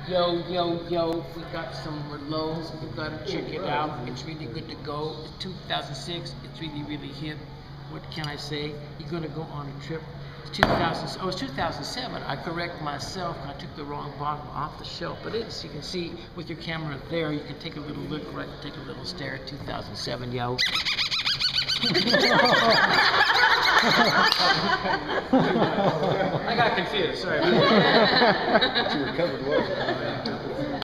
Yo, yo, yo, we got some Merlots. You gotta check it out. It's really good to go. It's 2006. It's really, really hip. What can I say? You're gonna go on a trip. It's 2000. Oh, it's 2007. I correct myself. I took the wrong bottle off the shelf, but it's. You can see with your camera there. You can take a little look, right? Take a little stare at 2007, yo. I got confused. Sorry. You recovered well.